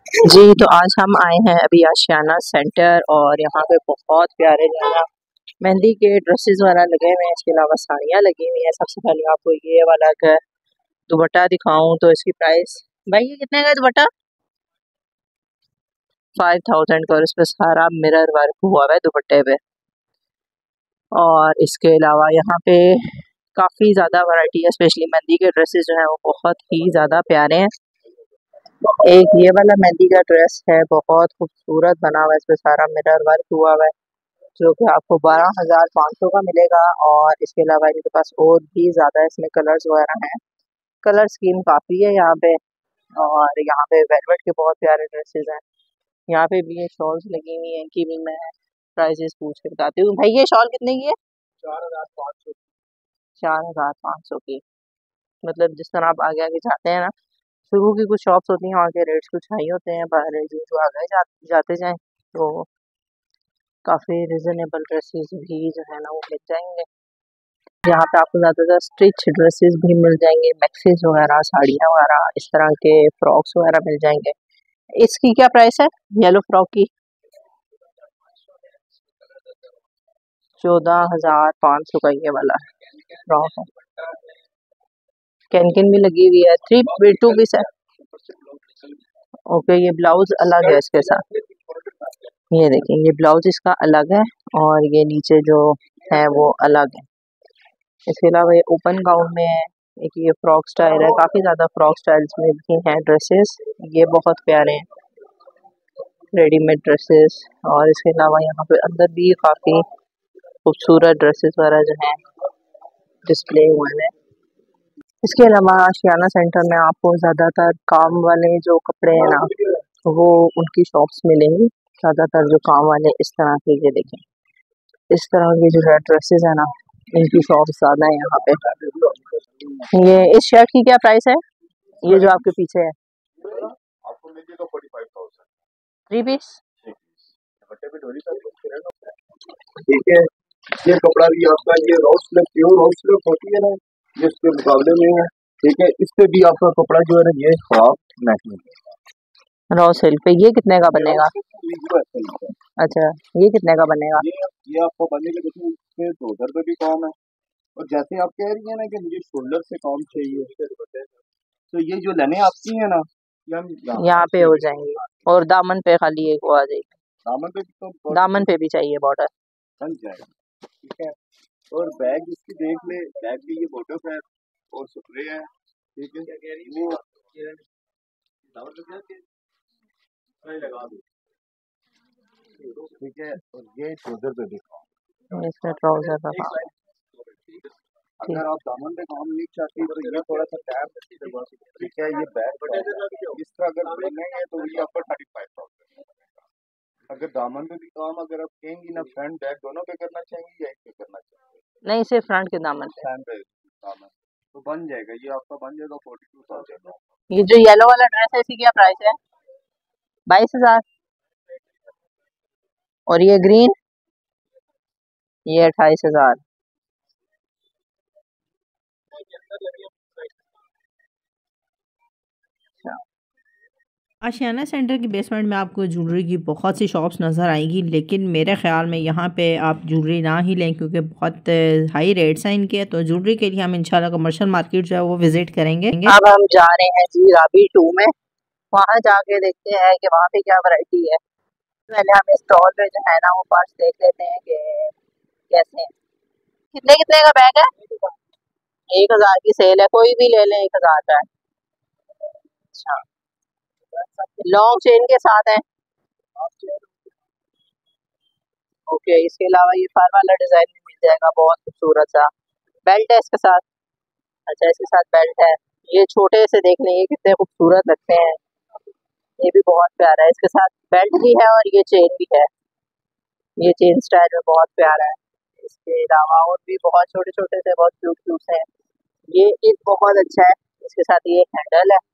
जी तो आज हम आए हैं अभी आशियाना सेंटर और यहाँ पे बहुत प्यारे जो है ना मेहंदी के ड्रेसेस वगैरह लगे हुए हैं। इसके अलावा साड़ियाँ लगी हुई हैं। सबसे पहले आपको ये वाला दुपट्टा दिखाऊं तो इसकी प्राइस, भाई ये कितने का दुपट्टा? 5000 का। और इस पे सारा मिरर वर्क हुआ हुआ है दुपट्टे पे। और इसके अलावा यहाँ पे काफ़ी ज़्यादा वैरायटी है, स्पेशली मेहंदी के ड्रेसेस जो हैं वो बहुत ही ज़्यादा प्यारे हैं। एक ये वाला मेहंदी का ड्रेस है, बहुत खूबसूरत बना हुआ है, इस पे सारा मिरर वर्क हुआ हुआ है जो कि आपको 12,500 का मिलेगा। और इसके अलावा इनके पास और भी ज़्यादा इसमें कलर्स वगैरह हैं। कलर स्कीम काफ़ी है यहाँ पे। और यहाँ पे वेलवेट के बहुत प्यारे ड्रेसेस हैं। यहाँ पे भी ये शॉल्स लगी हुई हैं, इनकी भी मैं प्राइजेस पूछ के बताती हूँ। भाई ये शॉल कितने की है? 4,500। 4,500 की। मतलब जिस तरह आप आगे आगे जाते हैं ना, शुरू की कुछ शॉप्स होती हैं वहाँ के रेट्स कुछ हाई होते हैं, पर जो आगे जाते जाएं तो काफ़ी रिजनेबल ड्रेसेस भी जो है ना वो मिल जाएंगे। यहाँ पे आपको ज़्यादातर स्टिच ड्रेसेस भी मिल जाएंगे, मैक्सीज वगैरह, साड़ियाँ वगैरह, इस तरह के फ्रॉक्स वगैरह मिल जाएंगे। इसकी क्या प्राइस है येलो फ्रॉक की? 14,500 का ये वाला फ्रॉक है। कैनकिन भी लगी हुई है, 2 पीस है। ओके, ये ब्लाउज अलग है इसके साथ। ये देखिए, ये ब्लाउज इसका अलग है और ये नीचे जो है वो अलग है। इसके अलावा ये ओपन गाउन में है। एक ये फ्रॉक स्टाइल है, काफ़ी ज़्यादा फ्रॉक स्टाइल्स में भी हैं ड्रेसेस। ये बहुत प्यारे हैं रेडीमेड ड्रेसेस। और इसके अलावा यहाँ पे अंदर भी काफ़ी खूबसूरत ड्रेसेस वगैरह जो हैं डिस्प्ले हुए हैं। इसके अलावा आशियाना सेंटर में आपको ज़्यादातर काम वाले जो कपड़े हैं ना वो उनकी शॉप्स मिलेंगी। ज़्यादातर जो काम वाले इस तरह के, ये देखें, इस तरह के जो है ड्रेसेस है ना, इनकी शॉप ज़्यादा है यहाँ पे। ये इस शर्ट की क्या प्राइस है? ये जो आपके पीछे है आपको मिलेगा 45,000। 3 पीस। ठीक है, ये कपड़ा भी आपका ये राउस सिल्क, प्योर राउस सिल्क होती है ना, ये इसके मुकाबले में है। ठीक है, इस पे भी आपका कपड़ा जो है ना ये खराब नहीं है। रॉ सिल्क पे ये कितने का बनेगा? अच्छा, ये कितने का बनेगा? ये आपको बनेगा, देखिए इसमें 2,000 रुपये भी काम है। और जैसे आप कह रही है ना कि मुझे शोल्डर से काम चाहिए, तो ये जो लेने आती है ना, ये हम यहाँ पे हो जाएंगी। और दामन पे खाली एक वो आ जाएगी। दामन पे भी चाहिए बॉर्डर, बन जाएगा। ठीक है, और बैग इसकी देख ले, बैग भी ये बॉटम है और स्प्रे है। ठीक है, वो लगा दो। ठीक है, और ये ट्राउजर पे भी इसमें ट्राउजर का काम। अगर आप दामन पे काम नहीं चाहती तो ये थोड़ा सा टाइम। ठीक है, ये बैग इस तरह अगर बनेंगे तो ये आपका 35,000। अगर दामन पे भी काम अगर आप कहेंगी ना, फ्रंट बैक दोनों पे करना चाहेंगी या एक पे करना चाहेंगे? नहीं, सिर्फ फ्रंट के दामन पे। फ्रंट पे दामन तो बन जाएगा, ये आपका बन जाएगा 42,000। ये जो येलो वाला ड्रेस है इसकी क्या प्राइस है? 22,000। और ये ग्रीन, ये 28,000। आशियाना सेंटर की बेसमेंट में आपको ज्वेलरी की बहुत सी शॉप्स नज़र आएंगी, लेकिन मेरे ख्याल में यहाँ पे आप ज्वेलरी ना ही लें क्योंकि बहुत हाई रेट्स हैं इनके। तो ज्वेलरी के लिए हम इंशाल्लाह कमर्शियल मार्केट जो है वो विजिट करेंगे। अब हम जा रहे हैं जी राबी 2 में, वहाँ जाके देखते हैं कि वहाँ पे क्या वैरायटी है। पहले हम स्टॉल पे जो है ना वो पर्स देख लेते हैं कि कैसे हैं। कितने कितने का बैग है? 1,000 की सेल है, कोई भी ले लें 1,000 का है। अच्छा, लॉन्ग चेन के साथ है। ओके, इसके अलावा ये फर वाला डिजाइन भी मिल जाएगा, बहुत खूबसूरत सा। बेल्ट है इसके साथ। अच्छा, इसके साथ बेल्ट है। ये छोटे से देख लें, ये कितने खूबसूरत लगते हैं। ये भी बहुत प्यारा है, इसके साथ बेल्ट भी है और ये चेन भी है। ये चेन स्टाइल में बहुत प्यारा है। इसके अलावा और भी बहुत छोटे छोटे से बहुत क्यूट क्यूट हैं। ये एक बहुत अच्छा है, इसके साथ ये हैंडल है।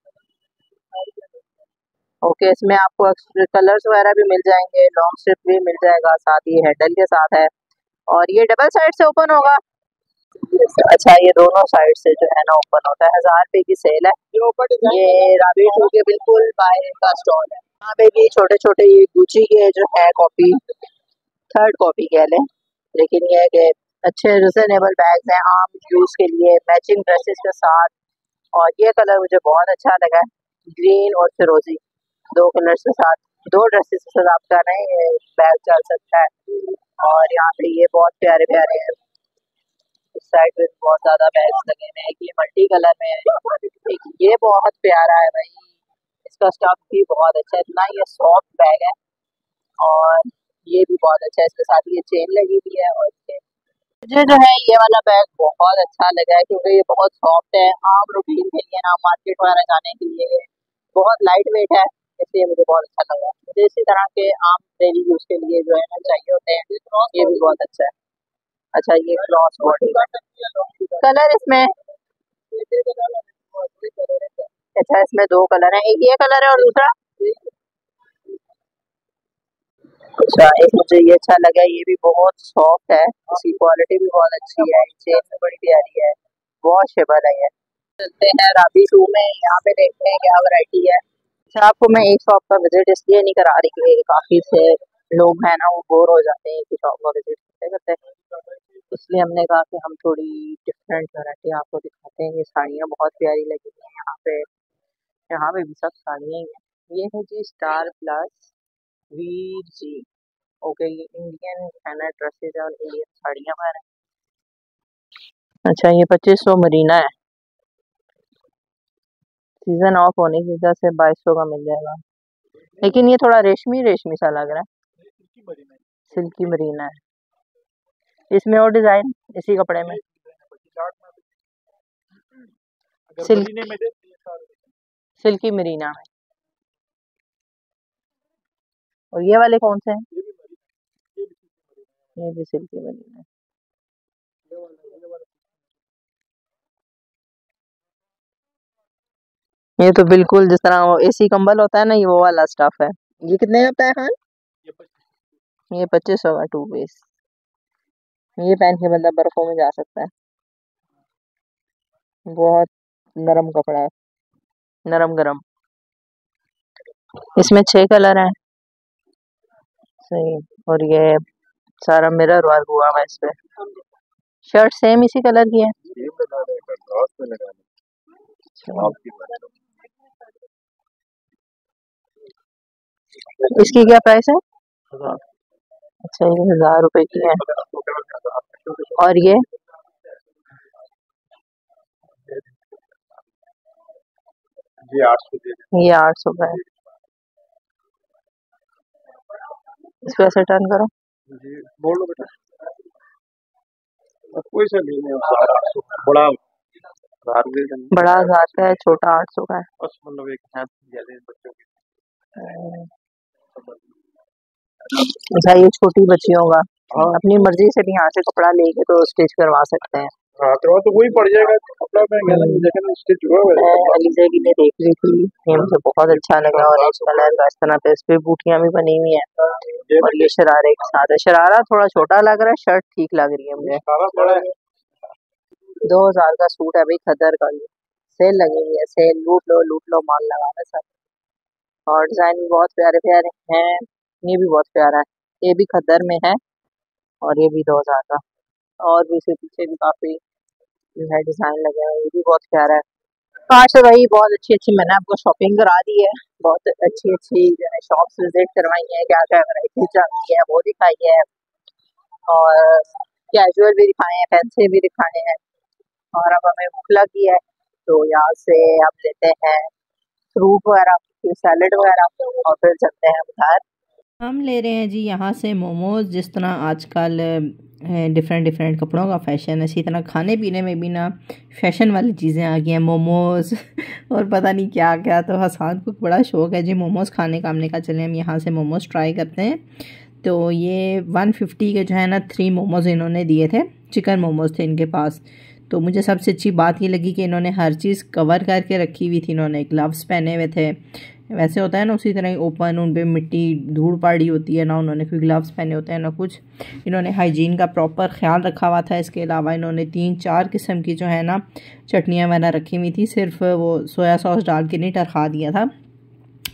ओके, इसमें आपको कलर्स वगैरह भी मिल जाएंगे, लॉन्ग स्ट्रिप भी मिल जाएगा, साथ ही हैंडल के साथ है। और ये डबल साइड से ओपन होगा। अच्छा, ये दोनों साइड से जो है ना ओपन होता है। 1,000 रुपए की सेल है। ये राबी 2 के बिल्कुल बाहर का स्टॉल है। यहाँ पे भी छोटे छोटे ये गुची के जो है कॉपी, थर्ड कॉपी कह लें, लेकिन ये कि अच्छे रिजनेबल बैग्स हैं आम यूज़ के लिए, मैचिंग ड्रेसेस के साथ। और ये कलर मुझे बहुत अच्छा लगा, ग्रीन और फिरोजी, दो कलर्स के साथ, दो ड्रेसेस के साथ आपका नहीं बैग चल सकता है। और यहाँ पे ये बहुत प्यारे प्यारे हैं, इस साइड में बहुत ज्यादा बैग्स लगे हुए हैं। ये मल्टी कलर में है, एक ये बहुत प्यारा है भाई, इसका स्टफ भी बहुत अच्छा है, इतना ये सॉफ्ट बैग है। और ये भी बहुत अच्छा है, इसके साथ ये चेन लगी हुई है। और मुझे जो है ये वाला बैग बहुत अच्छा लगा है, क्योंकि ये बहुत सॉफ्ट है, आम रूटीन के लिए ना, मार्केट वगैरह जाने के लिए बहुत लाइट वेट है, इसलिए मुझे बहुत अच्छा लगा। मुझे इसी तरह के आम डेली यूज के लिए जो है ना चाहिए होते हैं, ये भी बहुत अच्छा है। अच्छा ये क्रॉस बॉडी कलर इसमें, अच्छा इसमें दो कलर है, एक ये कलर है और दूसरा, अच्छा एक मुझे ये अच्छा लगा, ये भी बहुत सॉफ्ट है, इसकी क्वालिटी भी बहुत अच्छी है, चेन भी बड़ी प्यारी है, वॉशेबल है ये। चलते हैं राबी 2 में, यहाँ पे देखते हैं क्या वैरायटी है। अच्छा आपको मैं एक शॉप का विजिट इसलिए नहीं करा रही कि काफ़ी से लोग हैं ना वो बोर हो जाते हैं कि शॉप का विजिट करते करते, इसलिए हमने कहा कि हम थोड़ी डिफरेंट वैरायटी आपको दिखाते हैं। ये साड़ियाँ बहुत प्यारी लगी हैं यहाँ पे, यहाँ पे भी सब साड़ियाँ ही हैं। ये है जी Star Plus Veer ji, okay ये इंडियन है ना ड्रेसेज है और इंडियन साड़ियाँ वगैरह। अच्छा ये 2500 मरीना है, सीजन ऑफ होने की वजह से 2200 का मिल जाएगा, लेकिन ये थोड़ा रेशमी रेशमी सा लग रहा है, सिल्की मरीना है। इसमें और डिजाइन इसी कपड़े में सिल्की मरीना में। और ये वाले कौन से हैं? ये भी सिल्की मरीना है। ये तो बिल्कुल जिस तरह वो एसी कंबल होता है ना, ये वो वाला स्टफ है। ये कितने का होता है खान? ये 2500 का 2 पीस, ये पहन के बंदा बर्फों में जा सकता है, बहुत नरम कपड़ा है, नरम गरम। इसमें 6 कलर हैं, सही। और ये सारा मिरर वर्क हुआ है इस पे, शर्ट सेम इसी कलर की है। इसकी क्या प्राइस है? अच्छा ये 1000 रुपए की है। और ये ये 800 का है। इसको ऐसे टर्न करो, जी बोल लो बेटा, कोई सा नहीं है, बड़ा बड़ा 1000 का है, छोटा 800 का है। बस मतलब एक है जैसे बच्चों की। अच्छा ये छोटी बच्चियों का, अपनी मर्जी से भी यहाँ से कपड़ा लेके तो स्टिच करवा सकते हैं। हाँ तो वही पड़ जाएगा कपड़ा में, लेकिन स्टिच हुआ है। अलीजा की ने देख ली थी, ये मुझे बहुत अच्छा लगा, ऑरेंज कलर का, इस तरह पे इस पे बूटियां भी बनी हुई हैं। और ये शरारे के साथ है, शरारा थोड़ा छोटा लग रहा है, शर्ट ठीक लग रही है मुझे। 2000 का सूट है भाई, खदर का, ये सेल लगी हुई है, सेल लूट लो माल लगा है सब। और डिजाइन भी बहुत प्यारे प्यारे हैं, ये भी बहुत प्यारा है, ये भी खदर में है और ये भी 2000 का। और भी इसके पीछे भी काफी है डिजाइन लगे हुए, ये भी बहुत प्यारा है। आज तो भाई बहुत अच्छी अच्छी मैंने आपको शॉपिंग करा दी है, बहुत अच्छी अच्छी जो है शॉप्स विजिट करवाई है, क्या क्या वैरायटी चाहिए है वो दिखाई है, और कैजुअल भी दिखाए हैं, फैंसी भी दिखाए हैं। और अब हमें भूख लगी है तो यहाँ से आप लेते हैं फ्रूट वगैरह, सैलेड वगैरह, और फिर चलते हैं बाहर। हम ले रहे हैं जी यहाँ से मोमोज़। जिस तरह आजकल डिफरेंट डिफरेंट कपड़ों का फ़ैशन है, इसी तरह खाने पीने में भी ना फ़ैशन वाली चीज़ें आ गई हैं, मोमोज़ और पता नहीं क्या क्या। तो हसन को बड़ा शौक़ है जी मोमोज़ खाने का, हमने कहा चले हम यहाँ से मोमोज़ ट्राई करते हैं। तो ये 150 के जो है ना 3 मोमोज़ इन्होंने दिए थे, चिकन मोमोज़ थे इनके पास। तो मुझे सबसे अच्छी बात ये लगी कि इन्होंने हर चीज़ कवर करके रखी हुई थी, इन्होंने ग्लव्स पहने हुए थे, वैसे होता है ना उसी तरह ही ओपन, उन पे मिट्टी धूल पड़ी होती है ना, उन्होंने कोई ग्लव्स पहने होते हैं ना कुछ, इन्होंने हाइजीन का प्रॉपर ख्याल रखा हुआ था। इसके अलावा इन्होंने 3-4 किस्म की जो है ना चटनियाँ वगैरह रखी हुई थी, सिर्फ वो सोया सॉस डाल के नहीं टरखा दिया था।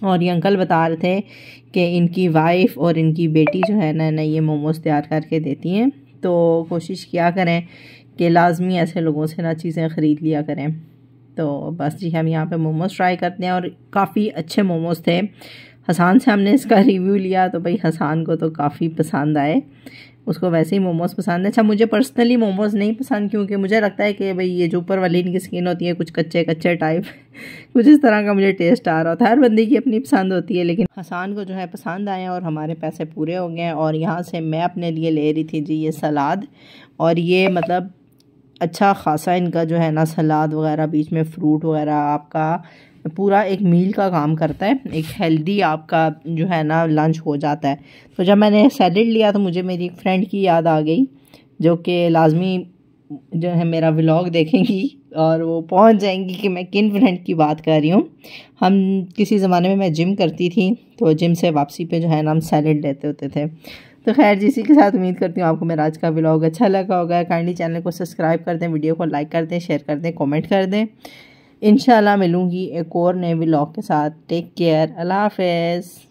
और ये अंकल बता रहे थे कि इनकी वाइफ और इनकी बेटी जो है ना ये मोमोज़ तैयार करके देती हैं। तो कोशिश किया करें कि लाजमी ऐसे लोगों से ना चीज़ें ख़रीद लिया करें। तो बस जी हम यहाँ पे मोमोज़ ट्राई करते हैं और काफ़ी अच्छे मोमोज़ थे। हसान से हमने इसका रिव्यू लिया तो भाई हसान को तो काफ़ी पसंद आए, उसको वैसे ही मोमोज़ पसंद है। अच्छा मुझे पर्सनली मोमोज़ नहीं पसंद क्योंकि मुझे लगता है कि भाई ये जो ऊपर वाली इनकी स्किन होती है कुछ कच्चे कच्चे टाइप कुछ इस तरह का मुझे टेस्ट आ रहा होता है। हर बंदे की अपनी पसंद होती है, लेकिन हसान को जो है पसंद आए और हमारे पैसे पूरे हो गए। और यहाँ से मैं अपने लिए ले रही थी जी ये सलाद, और ये मतलब अच्छा खासा इनका जो है ना सलाद वगैरह बीच में फ्रूट वगैरह आपका पूरा एक मील का काम करता है, एक हेल्दी आपका जो है ना लंच हो जाता है। तो जब मैंने सैलेड लिया तो मुझे मेरी एक फ्रेंड की याद आ गई जो कि लाजमी जो है मेरा व्लॉग देखेंगी और वो पहुंच जाएंगी कि मैं किन फ्रेंड की बात कर रही हूँ। हम किसी ज़माने में मैं जिम करती थी तो जिम से वापसी पे जो है ना हम सैलेड लेते होते थे। तो खैर जिसी के साथ उम्मीद करती हूँ आपको मेरा आज का व्लॉग अच्छा लगा होगा। काइंडली चैनल को सब्सक्राइब कर दें, वीडियो को लाइक कर दें, शेयर कर दें, कमेंट कर दें। इंशाल्लाह मिलूँगी एक और नए व्लॉग के साथ। टेक केयर, अल्लाह हाफ़िज़।